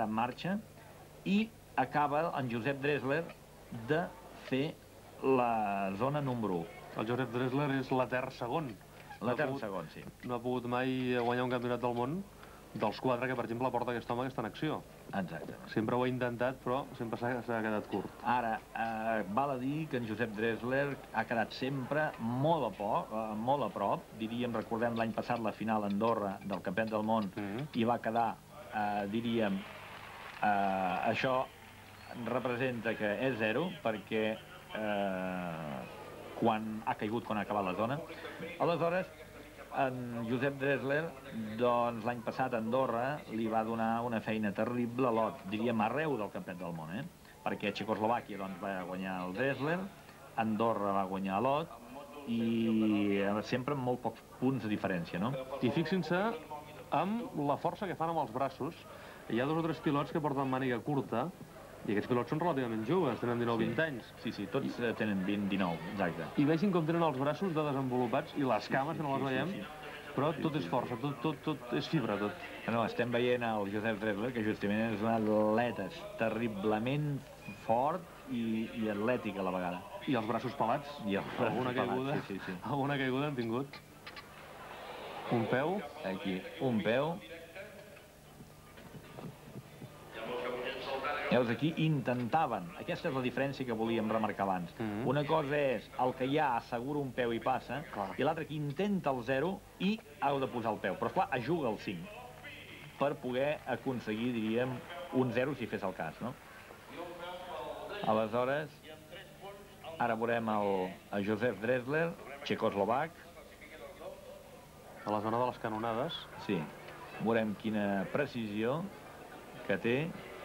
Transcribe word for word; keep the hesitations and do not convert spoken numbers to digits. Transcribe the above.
en marxa i acaba en Josep Dressler de fer la zona número u. El Josep Dressler és l'etern segon. L'etern segon, sí. No ha pogut mai guanyar un campionat del món dels quatre que, per exemple, porta aquest home que està en acció. Exacte. Sempre ho ha intentat, però sempre s'ha quedat curt. Ara, eh, val a dir que en Josep Dressler ha quedat sempre molt a poc, eh, molt a prop. Diríem, recordem l'any passat la final a Andorra del Campionat del Món Mm-hmm. i va quedar, eh, diríem, eh, això representa que és zero perquè eh, quan ha caigut, quan ha acabat la zona. Aleshores, en Josep Dressler, doncs l'any passat a Andorra li va donar una feina terrible a Lot, diríem arreu del Campionat del Món, eh? Perquè a Txecoslovàquia doncs, va guanyar el Dressler, Andorra va guanyar Lot i sempre amb molt pocs punts de diferència, no? I fixin-se amb la força que fan amb els braços. Hi ha dos o tres pilots que porten màniga curta i aquests pilots són relativament joves, tenen dinou vint anys. Sí, sí, tots tenen vint, dinou, exacte. I vegin com tenen els braços de desenvolupats i les cames, que no les veiem, però tot és força, tot és fibra, tot. No, estem veient el Josep Dressler, que justament és un atleta terriblement fort i atlètic a la vegada. I els braços pelats. I els braços pelats, sí, sí. Alguna caiguda han tingut. Un peu. Aquí, un peu. Veus, aquí intentaven, aquesta és la diferència que volíem remarcar abans. Una cosa és el que ja assegura un peu i passa, i l'altre que intenta el zero i ha de posar el peu. Però, esclar, ajuga el cinc per poder aconseguir, diríem, un zero si fes el cas, no? Aleshores, ara veurem el Josep Dressler, txecoslovac. A la zona de les canonades. Sí, veurem quina precisió que té.